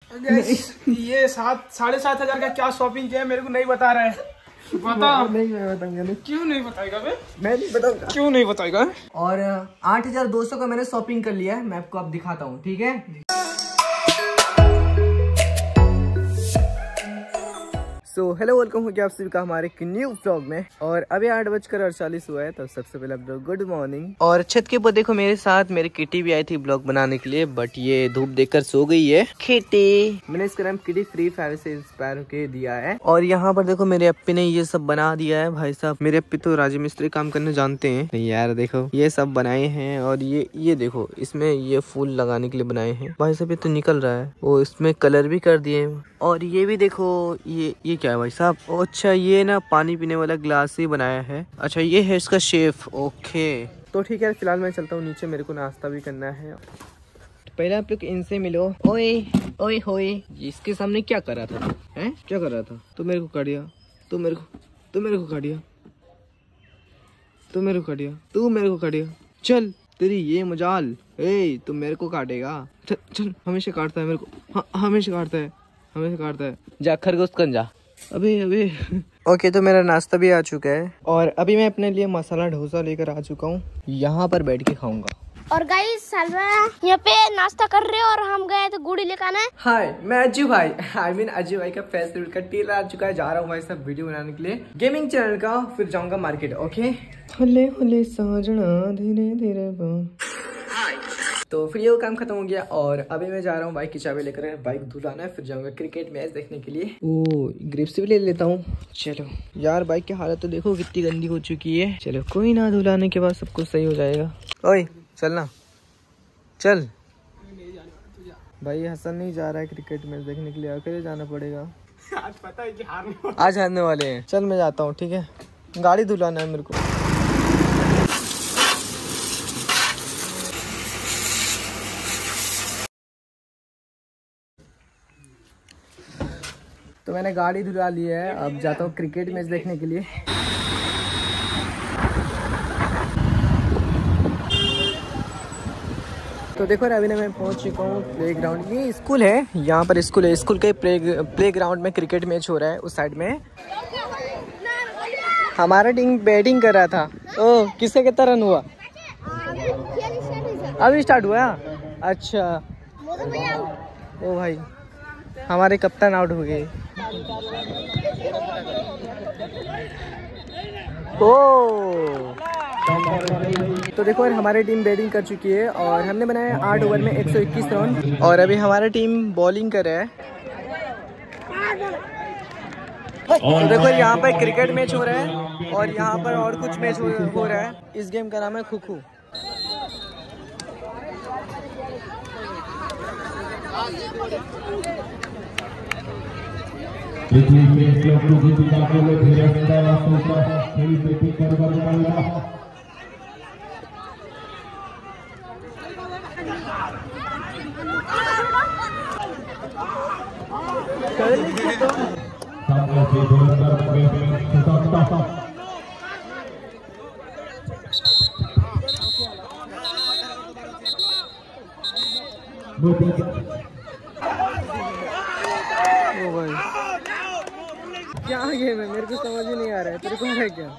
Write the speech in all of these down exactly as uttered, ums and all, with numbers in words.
ये सात साढ़े सात हजार का क्या शॉपिंग किया मेरे को नहीं बता रहा है। बता। नहीं मैं बताऊंगा। नहीं क्यों नहीं बताएगा बे? मैं नहीं बताऊंगा। क्यों नहीं बताएगा? और आठ हजार दो सौ का मैंने शॉपिंग कर लिया है, मैं आपको अब दिखाता हूँ, ठीक है। तो हेलो वेलकम हो गया आप सभी का हमारे एक न्यू व्लॉग में। और अभी आठ बजकर अड़तालीस हुआ है, तो सबसे पहले आप लोग गुड मॉर्निंग। और छत के ऊपर देखो मेरे साथ मेरी किटी भी आई थी ब्लॉग बनाने के लिए, बट ये धूप देखकर सो गई है। किटी मैंने इसका नाम किटी फ्री फायर से इंस्पायर होके दिया है। और यहाँ पर देखो मेरे अप्पी ने ये सब बना दिया है। भाई साहब मेरे अप्पी तो राज मिस्त्री काम करने जानते हैं। नहीं यार देखो ये सब बनाए हैं। और ये ये देखो इसमें ये फूल लगाने के लिए बनाए हैं। भाई साहब ये तो निकल रहा है, वो इसमें कलर भी कर दिए। और ये भी देखो ये ये क्या है भाई साहब? अच्छा ये ना पानी पीने वाला ग्लास ही बनाया है। अच्छा ये है इसका शेफ। ओके तो ठीक है, फिलहाल मैं चलता हूँ नीचे, मेरे को नाश्ता भी करना है। पहले आप लोग इनसे मिलो। ओए ओए होए, इसके सामने क्या कर रहा था? हैं क्या कर रहा था? तो मेरे को काट दिया, तो मेरे को तो मेरे को काट दिया, तो मेरे को काट दिया, तू मेरे को काट दिया। चल तेरी ये मजाल। ए तू मेरे को काटेगा? चल चल, हमेशा काटता है मेरे को। हाँ हमेशा काटता है, हमेशा काटता है। जा खरगोश कन जा। अबे अबे ओके तो मेरा नाश्ता भी आ चुका है और अभी मैं अपने लिए मसाला डोसा लेकर आ चुका हूँ। यहाँ पर बैठ के खाऊंगा। और गाइस सालवा यहाँ पे नाश्ता कर रहे हो और हम गए तो गुड़ी लेकर आना है। हाय मैं अज्जू भाई, आई मीन अज्जू भाई का फेस्टिवल का टील आ चुका है। जा रहा हूँ भाई सब वीडियो बनाने के लिए गेमिंग चैनल का, फिर जाऊंगा मार्केट। ओके होले होले साजना धीरे धीरे। तो फिर ये काम खत्म हो गया और अभी मैं जा रहा हूँ बाइक की चाबी लेकर, बाइक धुलाना है, फिर जाऊंगा क्रिकेट मैच देखने के लिए। ओ ग्रिप्स भी ले लेता हूँ। चलो यार बाइक की हालत तो देखो कितनी गंदी हो चुकी है। चलो कोई ना, धुलाने के बाद सब कुछ सही हो जाएगा। ओए चलना चल। भाई हसन नहीं जा रहा है क्रिकेट मैच देखने के लिए, अकेले जाना पड़ेगा। आज पता है कि हारने आज हारने वाले हैं। चल मैं जाता हूँ, ठीक है। गाड़ी धुलाना है मेरे को। तो मैंने गाड़ी धुला ली है, अब जाता हूँ क्रिकेट मैच देखने के लिए। तो देखो अभी ना मैं पहुंच चुका हूँ प्ले ग्राउंड। ये स्कूल है, यहाँ पर स्कूल है, स्कूल के प्ले प्ले ग्राउंड में क्रिकेट मैच हो रहा है। उस साइड में हमारा टीम बैटिंग कर रहा था। ओ किससे कितना रन हुआ? अभी स्टार्ट हुआ। अच्छा ओ भाई हमारे कप्तान आउट हो गए। ओ तो देखो हमारी टीम बैटिंग कर चुकी है और हमने बनाया आठ ओवर में एक सौ इक्कीस रन। और अभी हमारा टीम बॉलिंग कर रहा है। तो देखो यहाँ पर क्रिकेट मैच हो रहा है और यहाँ पर और कुछ मैच हो, हो रहा है। इस गेम का नाम है खो खो। क्या गेम है मेरे को समझ ही नहीं आ रहा है, तेरे को है क्या?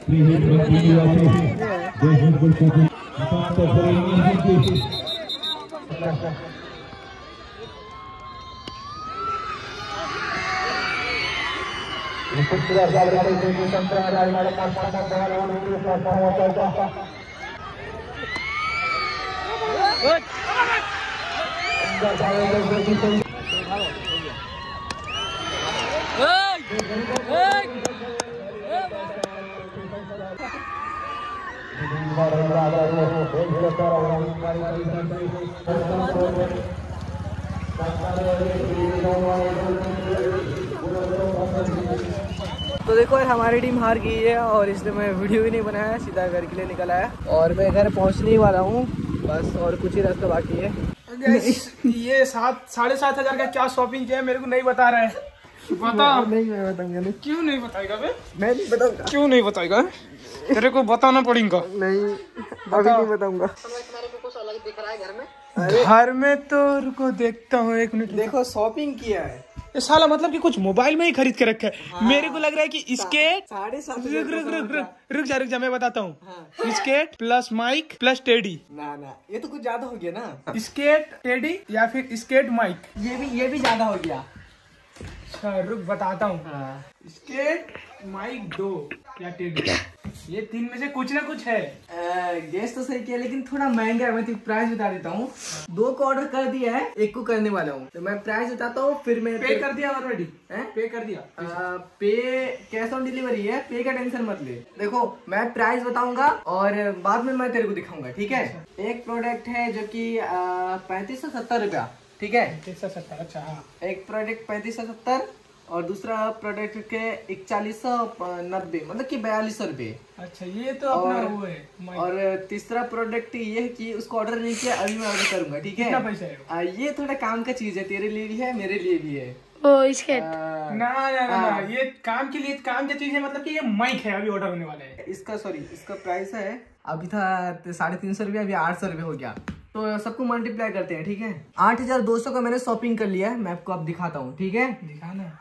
तो देखो यार हमारी टीम हार गई है और इसलिए मैं वीडियो भी नहीं बनाया, सीधा घर के लिए निकल आया और मैं घर पहुंचने ही वाला हूँ बस, और कुछ ही रास्ता बाकी है। ये सात साढ़े सात हजार का क्या शॉपिंग किया मेरे को नहीं बता रहा है। बता। नहीं मैं बताऊंगा। नहीं क्यों नहीं बताएगा बे? मैं नहीं बताऊंगा। क्यों नहीं बताएगा? तेरे को बताना पड़ेगा। नहीं अभी नहीं बताऊंगा। तुम्हारे को कुछ अलग दिख रहा है घर में। घर में तो रुको देखता हूँ एक मिनट। देखो शॉपिंग किया है ये साला, मतलब कि कुछ मोबाइल में ही खरीद के रखा है। हाँ। मेरे को लग रहा है कि स्केट साढ़े सात रुक रुक रुक रुक रुक जा रुक जा मैं बताता हूँ। हाँ। Skate plus mike plus teddy. ना ना ये तो कुछ ज्यादा हो गया ना। स्केट टेडी या फिर स्केट माइक, ये भी ये भी ज्यादा हो गया। अच्छा रुक बताता हूँ। हाँ। स्केट माइक दो या टेडी, ये तीन में से कुछ ना कुछ है। गेस तो सही किया लेकिन थोड़ा महंगा है। मैं तो प्राइस बता देता हूँ। दो को ऑर्डर कर दिया है, एक को करने वाला हूँ, तो मैं प्राइस बताता हूँ फिर मैं पे कर दिया ऑलरेडी। पे कर दिया। आ, पे कैश ऑन डिलीवरी है, पे का टेंशन मत ले। देखो मैं प्राइस बताऊंगा और बाद में मैं तेरे को दिखाऊंगा, ठीक है। एक प्रोडक्ट है जो की पैंतीस सौ सत्तर रुपया, ठीक है। पैंतीस सौ सत्तर, अच्छा हाँ। एक प्रोडक्ट पैंतीस सौ सत्तर और दूसरा प्रोडक्ट के इकतालीस सौ नब्बे, मतलब कि बयालीस सौ रूपए। अच्छा ये तो अपना और, वो है। और तीसरा प्रोडक्ट ये है कि उसको ऑर्डर नहीं किया, अभी मैं ऑर्डर करूंगा, ठीक है। कितना पैसा है? आ, ये थोड़ा काम का चीज है, तेरे लिए भी है मेरे लिए भी है। ओ स्केट ना ना ना, ना ये काम के लिए काम की चीज है, मतलब कि ये माइक है, अभी ऑर्डर होने वाला है इसका। सॉरी इसका प्राइस है अभी था साढ़े तीन सौ रुपया, अभी आठ सौ रुपये हो गया। तो सबको मल्टीप्लाई करते हैं, ठीक है। आठ हजार दो सौ का मैंने शॉपिंग कर लिया है, मैं आपको अब दिखाता हूँ, ठीक है। दिखाना।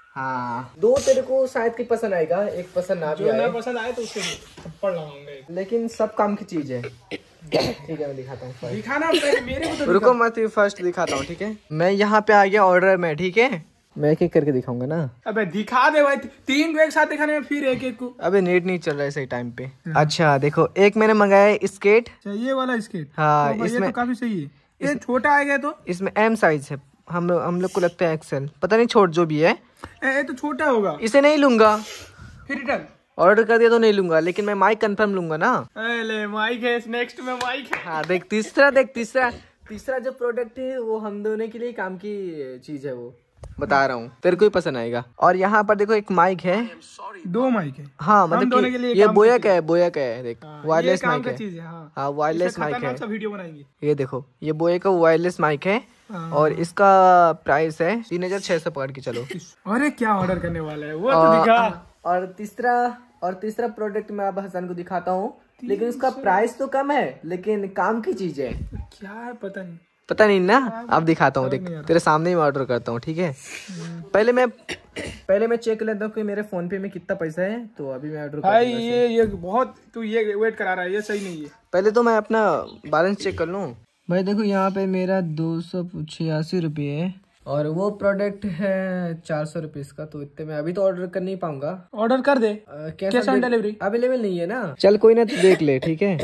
हाँ दो तेरे को शायद की पसंद आएगा, एक पसंद ना भी जो आए। ना पसंद आए तो उससे थप्पड़ लगाऊंगा, लेकिन सब काम की चीज है। ठीक है मैं दिखाता हूँ। दिखाना मेरे को तो। रुको मत, फर्स्ट दिखाता हूँ, ठीक है। मैं यहाँ पे आ गया ऑर्डर में, ठीक है। मैं एक एक करके दिखाऊंगा ना। अबे दिखा दे भाई, तीन को एक साथ दिखाने में फिर एक एक को। अबे नेट नहीं चल रहा है सही टाइम पे। अच्छा देखो, एक मैंने मंगाया है स्केट। ये वाला स्केट। हाँ तो इसमें ये तो काफी सही है। ये छोटा आएगा तो इसमें एम साइज है, हम हम लोग को लगता है एक्सेल, पता नहीं छोट जो भी है। ये तो छोटा होगा, इसे नहीं लूंगा, फिर रिटर्न ऑर्डर कर दिया तो नहीं लूंगा, लेकिन मैं माइक कंफर्म लूंगा ना। ले माइक है, नेक्स्ट में माइक है। हाँ देख तीसरा, देख तीसरा तीसरा जो प्रोडक्ट है वो हम दोनों के लिए काम की चीज है, वो बता रहा हूँ, तेरे को ही पसंद आएगा। और यहाँ पर देखो एक माइक है, दो माइक है। हाँ मतलब कि ये बोया का है, बोया का है, देख वायरलेस माइक है। हाँ, हाँ वायरलेस माइक है। वीडियो बनाएंगे। ये देखो ये बोया का वायरलेस माइक है और इसका प्राइस है तीन हजार छह सौ पकड़ के चलो। अरे क्या ऑर्डर करने वाला है वो तो दिखा। और तीसरा और तीसरा प्रोडक्ट मैं अब हसन को दिखाता हूँ, लेकिन उसका प्राइस तो कम है लेकिन काम की चीज है। क्या है पता नहीं, पता नहीं ना। अब दिखाता हूँ, देख तेरे सामने ही मैं ऑर्डर करता हूँ, ठीक है। पहले मैं पहले मैं चेक लेता हूँ कि मेरे फोन पे में कितना पैसा है, तो अभी मैं ऑर्डर भाई ये ये बहुत तू ये वेट करा रहा है, ये सही नहीं है। पहले तो मैं अपना बैलेंस चेक कर लूँ। भाई देखो यहाँ पे मेरा दो सौ छियासी रुपये है और वो प्रोडक्ट है चार सौ रुपीज का, तो इतने में अभी तो ऑर्डर कर नहीं पाऊंगा। ऑर्डर कर दे, कैश ऑन डिलीवरी अवेलेबल नहीं है ना। चल कोई ना, तो देख ले, ठीक है।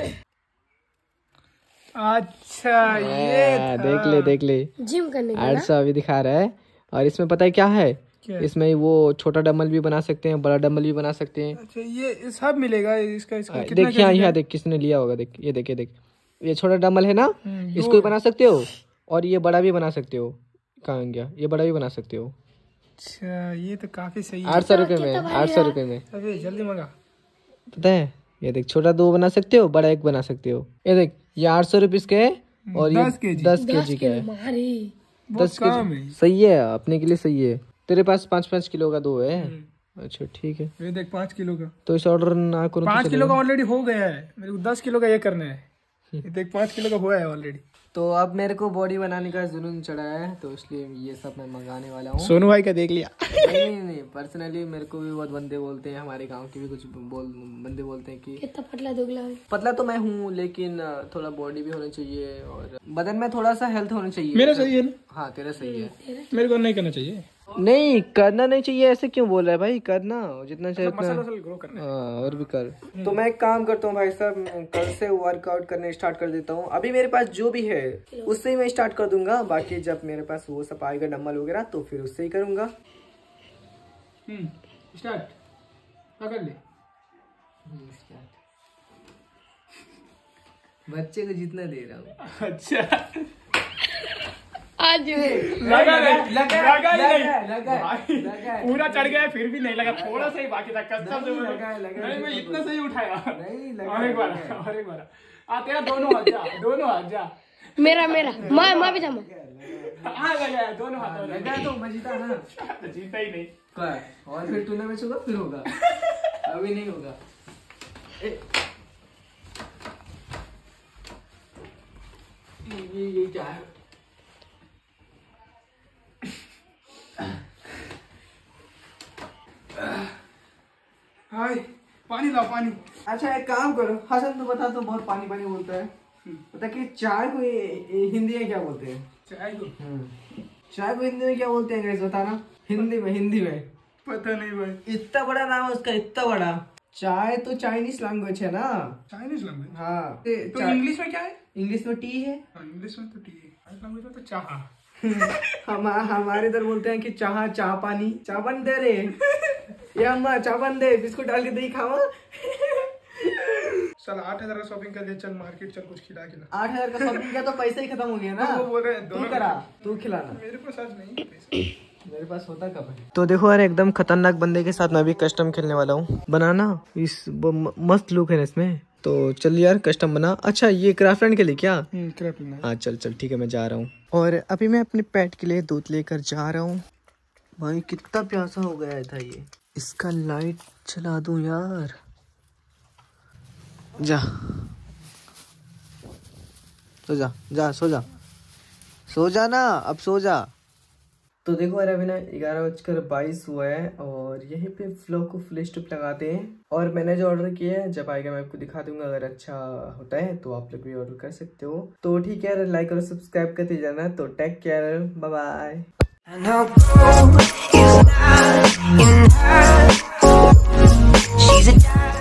अच्छा ये देख ले देख ले जिम करने का आठ सौ अभी दिखा रहा है। और इसमें पता है क्या है, क्या? इसमें वो छोटा डम्बल भी बना सकते हैं, बड़ा डम्बल भी बना सकते हैं। अच्छा ये सब मिलेगा इसका, इसका देख यहाँ यहाँ देख किसने लिया होगा, देख ये देख ये देख ये छोटा डम्बल है ना, इसको भी बना सकते हो और ये बड़ा भी बना सकते हो। कहाँ गया, ये बड़ा भी बना सकते हो। अच्छा ये तो काफी सही है। आठ सौ रुपए में, आठ सौ रुपए में। अबे जल्दी मंगा। पता है ये देख, छोटा दो बना सकते हो, बड़ा एक बना सकते हो। ये देख ये आठ सौ रुपीज के है और ये दस के जी दस के जी का है। दस के जी सही है, अपने के लिए सही है। तेरे पास पाँच पाँच किलो का दो है। अच्छा ठीक है, ये देख पाँच किलो का, तो इस ऑर्डर ना करो। पाँच किलो का ऑलरेडी हो गया है, मेरे को दस किलो का ये करना है। ये देख पाँच किलो का हुआ है ऑलरेडी। तो अब मेरे को बॉडी बनाने का जुनून चढ़ा है, तो इसलिए ये सब मैं मंगाने वाला हूँ। सोनू भाई का देख लिया। नहीं नहीं नहीं, पर्सनली मेरे को भी बहुत बंदे बोलते हैं, हमारे गांव के भी कुछ बोल बंदे बोलते हैं कि कितना पतला दुबला है। पतला तो मैं हूँ, लेकिन थोड़ा बॉडी भी होनी चाहिए और बदन में थोड़ा सा हेल्थ होना चाहिए। मेरा सही है ना? हाँ तेरा सही है। मेरे को नहीं करना चाहिए। नहीं करना नहीं चाहिए, ऐसे क्यों बोल रहा है भाई? करना जितना चाहिए उतना। मसल मसल ग्रो करना है। हाँ, और भी कर। तो मैं एक काम करता हूँ भाई साहब, कल से वर्कआउट करने स्टार्ट कर देता हूँ। अभी मेरे पास जो भी है उससे ही मैं स्टार्ट कर दूंगा, बाकी जब मेरे पास वो सब आएगा डम्बल वगैरह तो फिर उससे ही करूंगा। हम्म स्टार्ट पकड़ ले। बच्चे को जितना दे रहा हूँ। अच्छा आज लगा नहीं, लगा लगा नहीं, लगा लगा पूरा चढ़ गया फिर भी नहीं लगा, थोड़ा सा ही बाकी था। कसम से लगा लगा नहीं, मैं इतना सही उठाया नहीं लगा। और एक बार और एक बार आ तेरा दोनों हाथ जा, दोनों हाथ जा। मेरा मेरा मैं मैं भी जाऊँ। हाँ लगा दोनों हाथ लगा तो मैं जीता ना। जीता ही नहीं। क्या और फिर तूने मैच होगा, फिर होगा, अभी नहीं होगा। ये ये क्या है? हाय पानी लाओ पानी। अच्छा एक काम करो हसन, तू बता, तो बहुत पानी पानी बोलता है, बता कि चाय को हिंदी में क्या बोलते हैं? चाय को चाय को हिंदी में क्या बोलते हैं गाइस बताना। हिंदी में हिंदी में पता नहीं भाई। इतना बड़ा नाम है उसका, इतना बड़ा। चाय तो चाइनीज लैंग्वेज है ना। Chinese language? हाँ। तो इंग्लिश में क्या है? इंग्लिश में टी है। इंग्लिश में तो टी है, लैंग्वेज में तो चाह। हम हमारे इधर बोलते हैं कि चाह चाह पानी, चाह बन दे रे ये अम्मा चाह बन दे, बिस्कुट डाल के दही खावा। चल आठ हजार का शॉपिंग कर लिया, चल मार्केट चल, कुछ खिला खिला। आठ हजार का शॉपिंग किया तो पैसा ही खत्म हो गया ना। वो बोल रहे हैं तू करा, तू खिलाना। मेरे पास आज नहीं है पैसा। मेरे पास होता कब है। तो देखो यार एकदम खतरनाक बंदे के साथ मैं भी कस्टम खेलने वाला हूँ। बनाना इस मस्त लुक है इसमें, तो चल यार कस्टम बना। अच्छा ये क्राफ्टलैंड के लिए क्या? क्राफ्टलैंड। हाँ चल चल ठीक है, मैं जा रहा हूँ। और अभी मैं अपने पेट के लिए दूध लेकर जा रहा हूँ। भाई कितना प्यासा हो गया था ये। इसका लाइट चला दूं यार। जा सो जा, जा सो जा, सो जा ना, अब सो जा। तो देखो यार अभी ना ग्यारह बजकर बाईस हुआ है और यहीं पे फ्लॉग को फुल स्टॉप लगाते हैं। और मैंने जो ऑर्डर किया है जब आएगा मैं आपको दिखा दूंगा, अगर अच्छा होता है तो आप लोग भी ऑर्डर कर सकते हो। तो ठीक है यार, लाइक और सब्सक्राइब करते जाना। तो take care, bye bye. And her goal is not in her. She's a